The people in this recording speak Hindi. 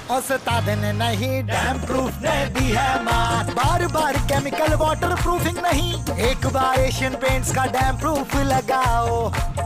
उस्ताद ने नहीं डैम प्रूफ ने दी है मात। बार बार केमिकल वाटर प्रूफिंग नहीं, एक बार एशियन पेंट्स का डैम प्रूफ लगाओ।